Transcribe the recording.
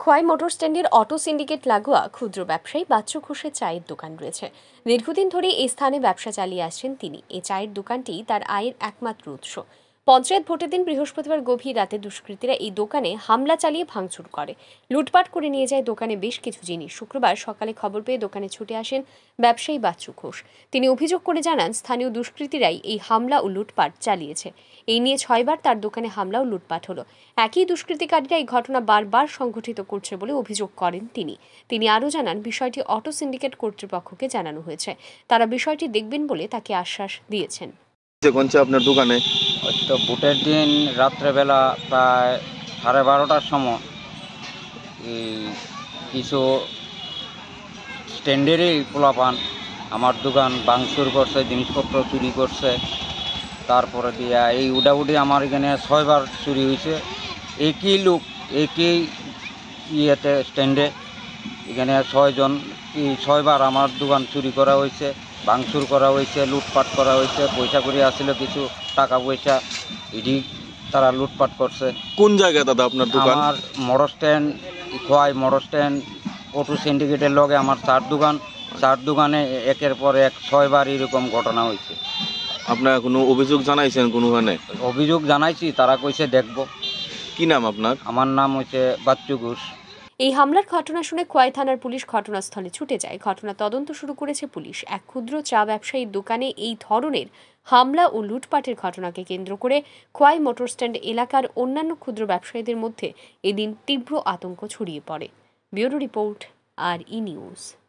Khowai motor স্ট্যান্ডের auto syndicate লাগোয়া ক্ষুদ্র ব্যবসায়ী বাচ্চু ঘোষের চায়ের দোকান রয়েছে। দীর্ঘদিন ধরে এই স্থানে ব্যবসা চালিয়ে আসছেন তিনি। এই চায়ের দোকানটি তার আয়ের একমাত্র উৎস। পঞ্চায়েত ভোটের দিন বৃহস্পতিবার গভীর রাতে দুষ্কৃতীরা এই দোকানে হামলা চালিয়ে ভাঙচুর করে, লুটপাট করে নিয়ে যায় দোকানে বেশ কিছু জিনিস। শুক্রবার সকালে খবর পেয়ে দোকানে ছুটে আসেন ব্যবসায়ী বাচ্চু ঘোষ। তিনি অভিযোগ করে জানান, স্থানীয় দুষ্কৃতীরাই এই হামলা ও লুটপাট চালিয়েছে। এই নিয়ে 6 বার তার দোকানে হামলা ও লুটপাট হলো। একই দুষ্কৃতিকারীরা এই ঘটনা বারবার সংঘটিত করছে বলে অভিযোগ করেন তিনি আরও জানান, বিষয়টি অটো সিন্ডিকেট কর্তৃপক্ষকে জানানো হয়েছে। তারা বিষয়টি দেখবেন বলে তাকে আশ্বাস দিয়েছেন। আপনার দোকানে তো ভোটের দিন রাত্রেবেলা প্রায় 12:30টার সময় কিছু স্ট্যান্ডেরই পোলাপান আমার দোকান ভাঙচুর করছে, জিনিসপত্র চুরি করছে। তারপরে দিয়া এই উডাউডি আমার এখানে 6 বার চুরি হয়েছে। একই লোক একই ইয়েতে স্ট্যান্ডে এখানে 6 জন 6 বার আমার দোকান চুরি করা হয়েছে, ভাঙচুর করা হয়েছে, লুটপাট করা হয়েছে। পয়সা করি আসছিল কিছু টাকা পয়সা, এটি তারা লুটপাট করছে। কোন জায়গায় দাদা আপনার দোকান? আমার motor stand, Khowai motor stand auto সিন্ডিকেটের লগে আমার চার দোকানে একের পর এক 6 বার এরকম ঘটনা হয়েছে। আপনার কোনো অভিযোগ জানাইছেন কোনোখানে? অভিযোগ জানাইছি, তারা কইছে দেখব। কি নাম আপনার? আমার নাম হচ্ছে বাচ্চু ঘোষ। এই হামলার ঘটনা শুনে খোয়াই থানার পুলিশ ঘটনাস্থলে ছুটে যায়। ঘটনা তদন্ত শুরু করেছে পুলিশ। এক ক্ষুদ্র চা ব্যবসায়ীর দোকানে এই ধরনের হামলা ও লুটপাটের ঘটনাকে কেন্দ্র করে খোয়াই মোটর স্ট্যান্ড এলাকার অন্যান্য ক্ষুদ্র ব্যবসায়ীদের মধ্যে এদিন তীব্র আতঙ্ক ছড়িয়ে পড়ে। Bureau report, R E news.